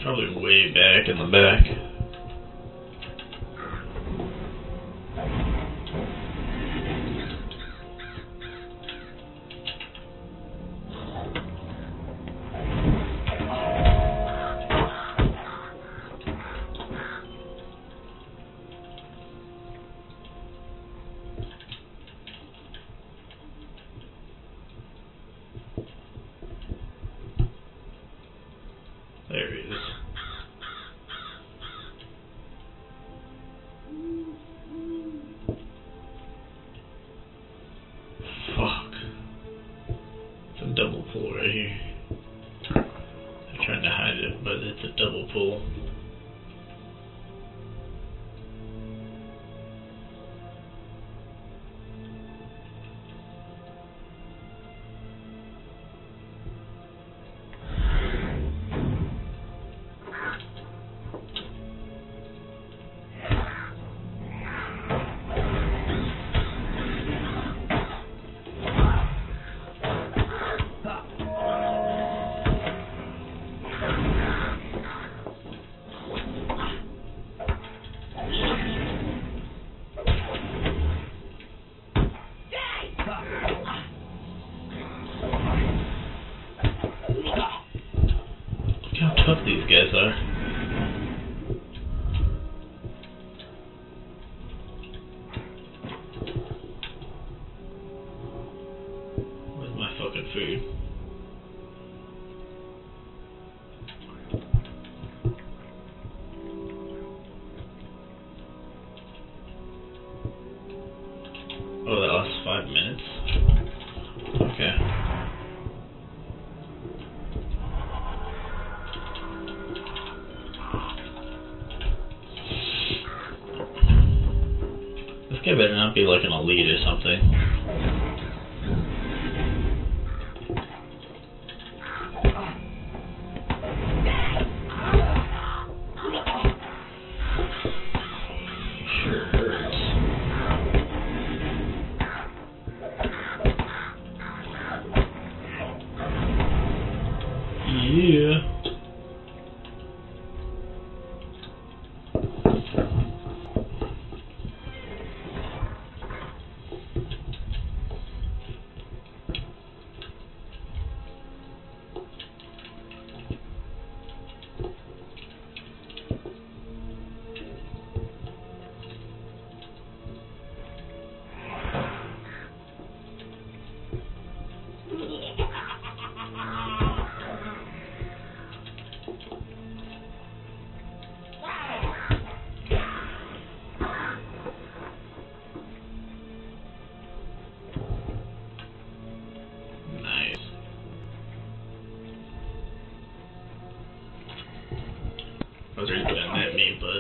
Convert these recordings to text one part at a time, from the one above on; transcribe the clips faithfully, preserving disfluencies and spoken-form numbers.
Probably way back in the back. There he is. Fuck. It's a double pull right here. I'm trying to hide it, but it's a double pull. Look how tough these guys are. Where's my fucking food? Oh, that lasts five minutes? Okay. This guy better not be like an elite or something. Sure hurts. Yeah. I was already putting that at me, but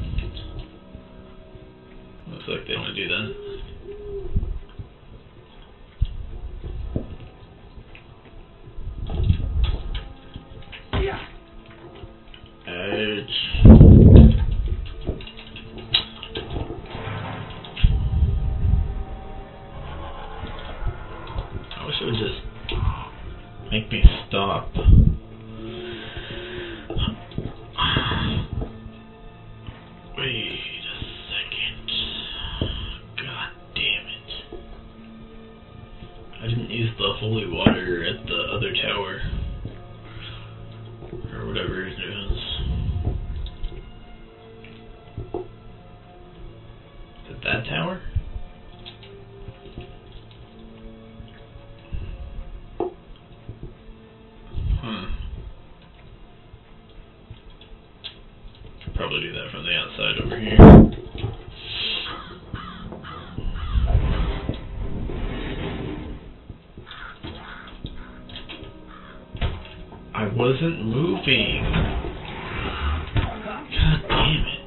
looks like they want to do that. Ouch. I wish it would just make me stop. Wait a second. God damn it. I didn't use the holy water at the other tower. Or whatever it is. Is it that tower? Hmm. Probably do that from the outside over here. I wasn't moving. God damn it.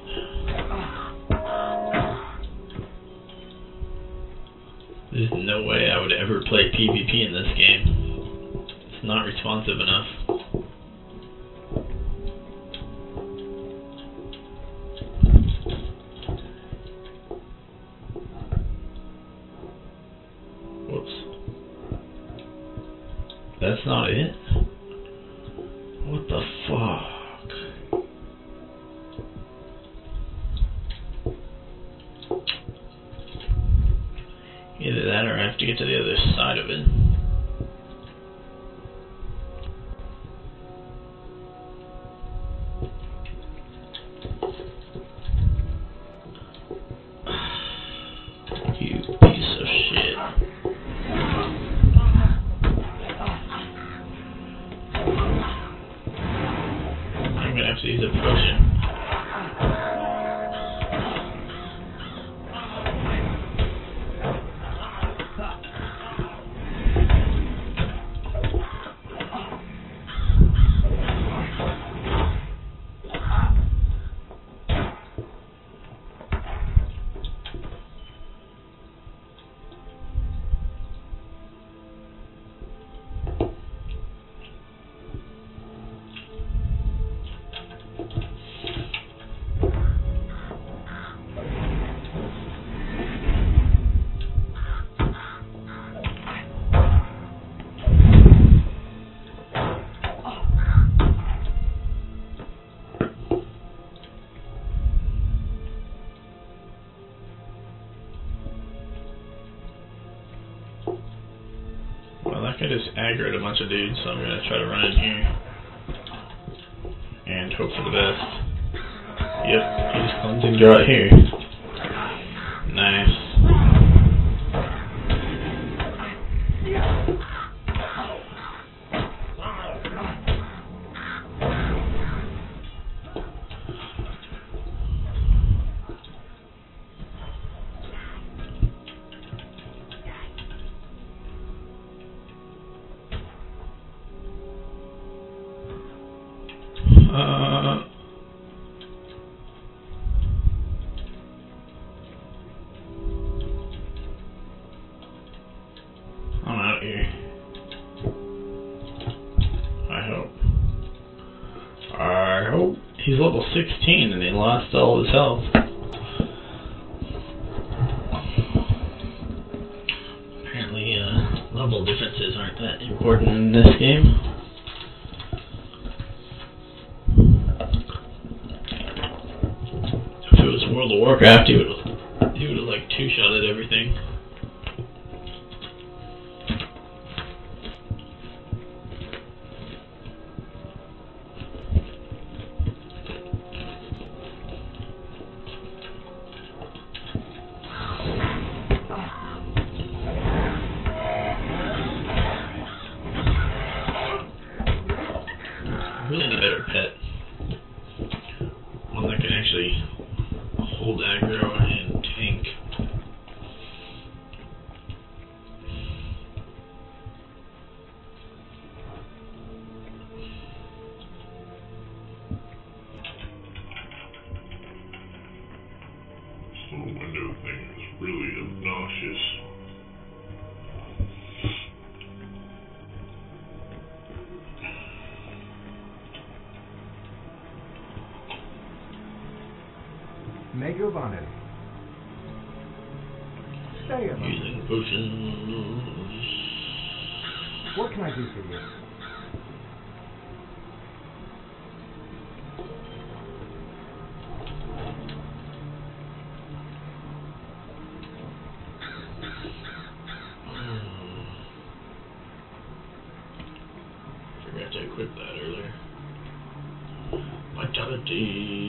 There's no way I would ever play PvP in this game. It's not responsive enough. Whoops. That's not it? What the fuck? get to the other side of it. You piece of shit. I'm gonna have to use a potion. Well, that guy just aggroed a bunch of dudes, so I'm gonna try to run in here and hope for the best. Yep, he just comes in right here. Nice. Uh, I'm out here. I hope. I hope. He's level sixteen and he lost all his health. Apparently, uh, level differences aren't that important in this game. World of Warcraft, he would have, he would have like two-shotted everything. I really need a better pet. One that can actually hold aggro and tank. This little window thing is really obnoxious. Megovanen. Stay a moment. Using potions. What can I do for you? Forgot to equip that earlier. Vitality.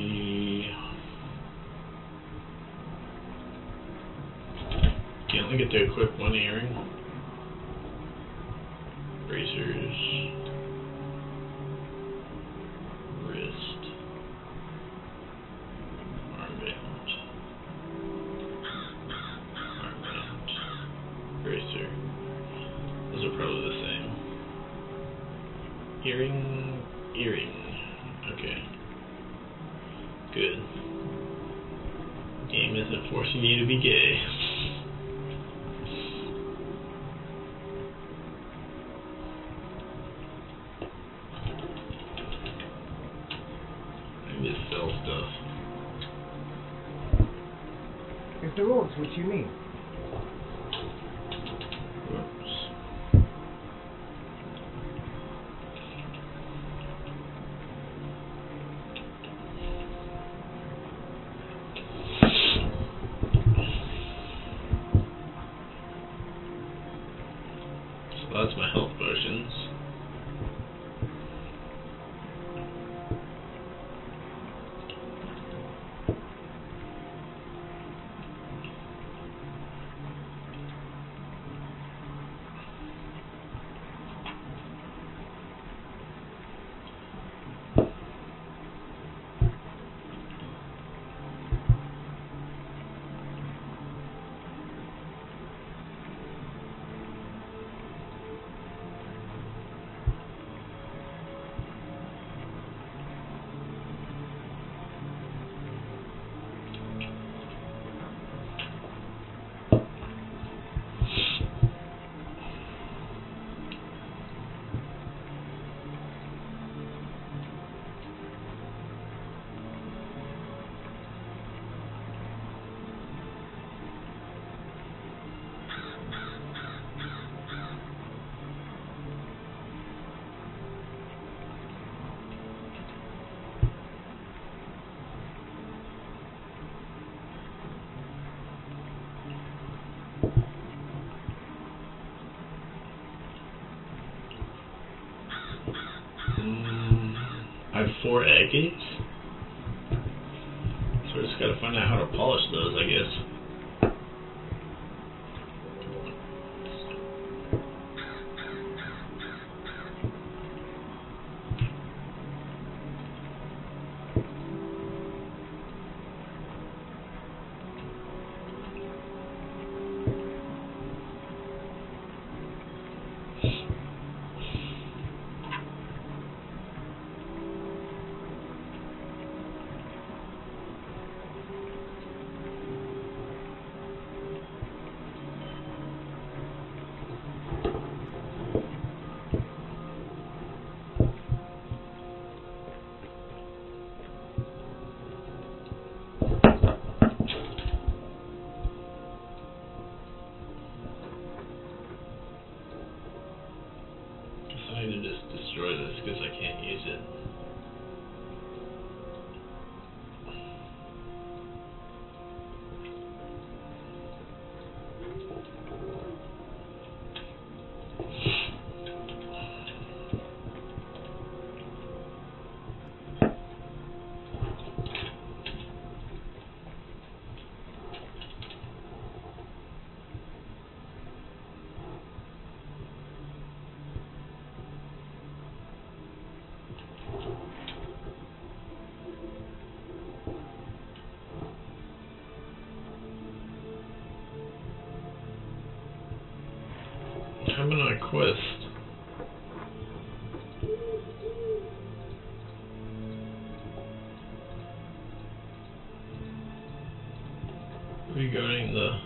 You only get to equip one earring. Bracers. Wrist. Armband. Armband. Bracer. Those are probably the same. Earring. Earring. Okay. Good. Game isn't forcing you to be gay. Just sell stuff. If the roads what you need. Whoops. Mm, I have four agates. So I just gotta find out how to polish those, I guess. I need to just destroy this because I can't use it. I'm on a quest. Regarding the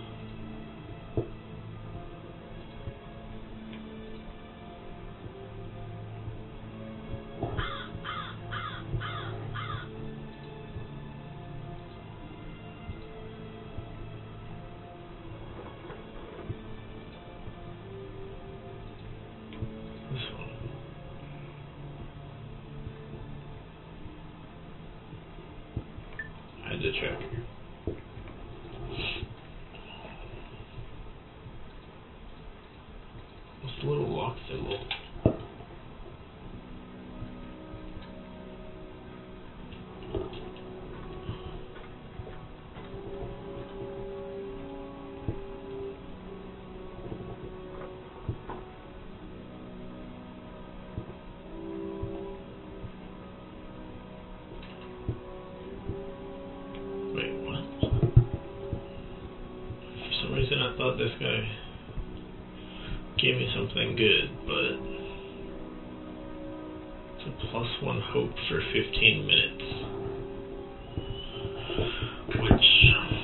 this one. I had to check. What's the little lock symbol? Wait, what? For some reason I thought this guy gave me something good, but it's a plus one hope for fifteen minutes, which